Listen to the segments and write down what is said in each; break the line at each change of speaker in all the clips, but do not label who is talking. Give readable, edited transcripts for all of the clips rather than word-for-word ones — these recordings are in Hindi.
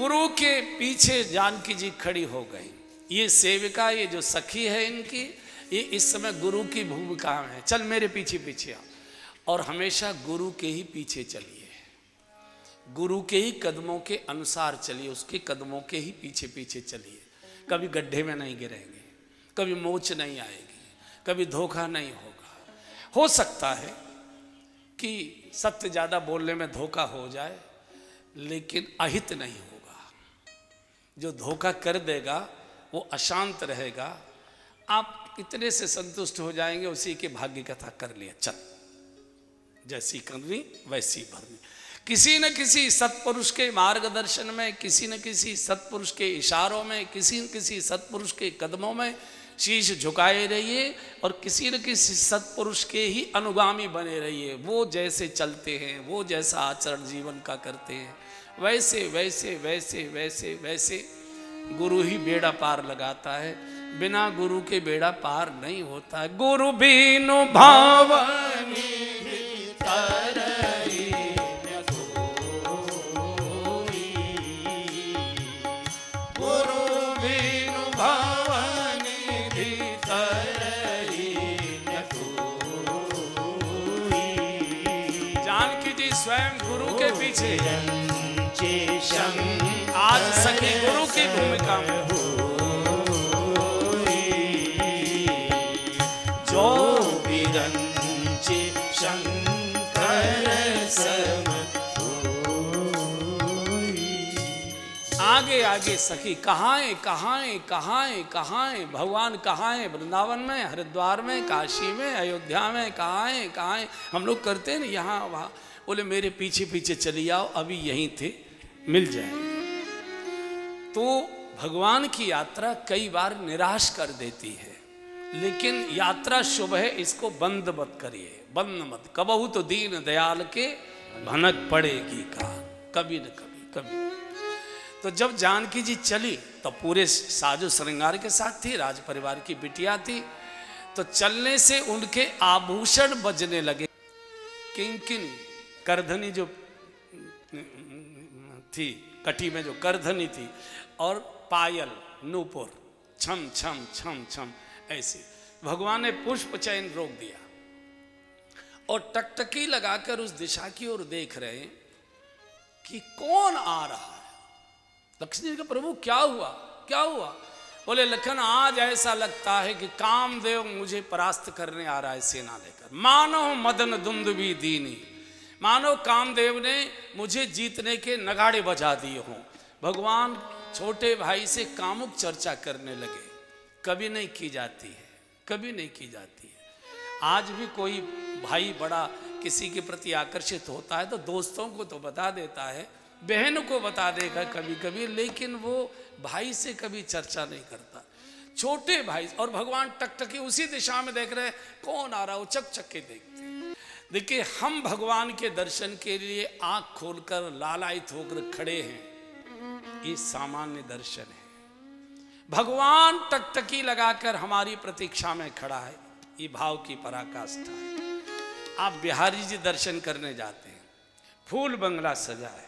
गुरु के पीछे जानकी जी खड़ी हो गई। ये सेविका, ये जो सखी है इनकी, ये इस समय गुरु की भूमिका में है। चल मेरे पीछे पीछे आ, और हमेशा गुरु के ही पीछे चलिए, गुरु के ही कदमों के अनुसार चलिए, उसके कदमों के ही पीछे पीछे चलिए। कभी गड्ढे में नहीं गिरेंगे, कभी मोच नहीं आएगी, कभी धोखा नहीं होगा। हो सकता है कि सत्य ज़्यादा बोलने में धोखा हो जाए, लेकिन अहित नहीं होगा। जो धोखा कर देगा वो अशांत रहेगा। आप इतने से संतुष्ट हो जाएंगे, उसी के भाग्य कथा कर लिया, चल जैसी करनी वैसी भरनी। किसी न किसी सत्पुरुष के मार्गदर्शन में, किसी न किसी सत्पुरुष के इशारों में, किसी न किसी सत्पुरुष के कदमों में शीश झुकाए रहिए और किसी न किसी सत्पुरुष के ही अनुगामी बने रहिए। वो जैसे चलते हैं, वो जैसा आचरण जीवन का करते हैं, वैसे वैसे वैसे वैसे वैसे गुरु ही बेड़ा पार लगाता है। बिना गुरु के बेड़ा पार नहीं होता है। गुरु बिनु भावनी तरई न कोई, गुरु बिनु भावनी तरई न कोई। जानकी जी स्वयं गुरु के पीछे, आज सखी गुरु की भूमिका में हो। जो बिरंचे शंकर सम होई। आगे आगे सखी कहाँ है, कहाँ है, कहाँ है, कहाँ है भगवान, कहाँ है? वृंदावन में, हरिद्वार में, काशी में, अयोध्या में, कहाँ है, कहाँ है? हम लोग करते हैं ना यहाँ वहाँ। बोले मेरे पीछे पीछे चली आओ, अभी यहीं थे, मिल जाए। तो भगवान की यात्रा कई बार निराश कर देती है, लेकिन यात्रा शुभ है, इसको बंद मत करिए, बंद मत। कबहू तो दीन दयाल के भनक पड़ेगी कान, कभी न कभी कभी। तो जब जानकी जी चली तो पूरे साजो श्रृंगार के साथ थी, राज परिवार की बिटिया थी। तो चलने से उनके आभूषण बजने लगे। किंकिनी करधनी जो थी, कटी में जो करधनी थी, और पायल नूपुर छम छम छम छम ऐसे। भगवान ने पुष्प चयन रोक दिया और टकटकी लगाकर उस दिशा की ओर देख रहे हैं कि कौन आ रहा है। लक्ष्मण जी का प्रभु क्या हुआ, क्या हुआ? बोले लखन आज ऐसा लगता है कि कामदेव मुझे परास्त करने आ रहा है सेना लेकर। मानो मदन दुंदुभी दीनी, मानो कामदेव ने मुझे जीतने के नगाड़े बजा दिए हों। भगवान छोटे भाई से कामुक चर्चा करने लगे। कभी नहीं की जाती है, कभी नहीं की जाती है। आज भी कोई भाई बड़ा किसी के प्रति आकर्षित होता है तो दोस्तों को तो बता देता है, बहन को बता देगा कभी कभी, लेकिन वो भाई से कभी चर्चा नहीं करता। छोटे भाई, और भगवान टकटकी उसी दिशा में देख रहे हैं, कौन आ रहा है, वो चक चक के देखते हैं। देखिए हम भगवान के दर्शन के लिए आंख खोलकर लालायित होकर खड़े हैं, ये सामान्य दर्शन है। भगवान टकटकी लगाकर हमारी प्रतीक्षा में खड़ा है, ये भाव की पराकाष्ठा है। आप बिहारी जी दर्शन करने जाते हैं, फूल बंगला सजा है,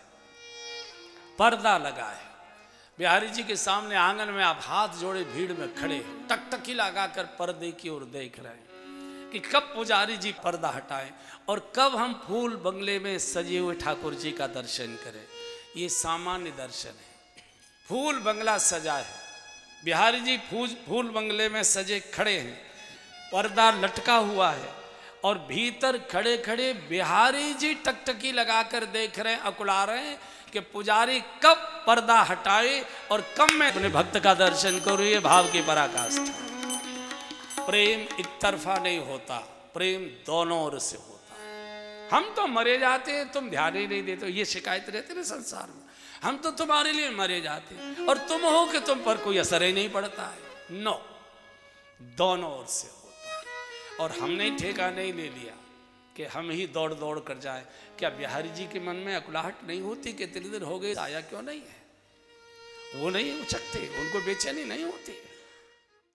पर्दा लगा है, बिहारी जी के सामने आंगन में आप हाथ जोड़े भीड़ में खड़े हैं, टकटकी लगाकर पर्दे की ओर देख रहे हैं कि कब पुजारी जी पर्दा हटाएं और कब हम फूल बंगले में सजे हुए ठाकुर जी का दर्शन करें। ये सामान्य दर्शन है। फूल बंगला सजा है, बिहारी जी फूल बंगले में सजे खड़े हैं, पर्दा लटका हुआ है और भीतर खड़े खड़े बिहारी जी टकटकी लगाकर देख रहे हैं, अकुला रहे हैं कि पुजारी कब पर्दा हटाए और कब मैं अपने भक्त का दर्शन करूं। ये भाव की पराकाष्ठा। प्रेम एक तरफा नहीं होता, प्रेम दोनों ओर से होता है। हम तो मरे जाते हैं, तुम ध्यान ही नहीं देते, ये शिकायत रहती है ना संसार में। हम तो तुम्हारे लिए मरे जाते हैं और तुम हो कि तुम पर कोई असर ही नहीं पड़ता है। नो, दोनों ओर से होता है। और हमने ठेका नहीं ले लिया कि हम ही दौड़ दौड़ कर जाए। क्या बिहारी जी के मन में अकुलाहट नहीं होती कि इतने दिन हो गए आया क्यों नहीं है? वो नहीं उचकते, उनको बेचैनी नहीं होती।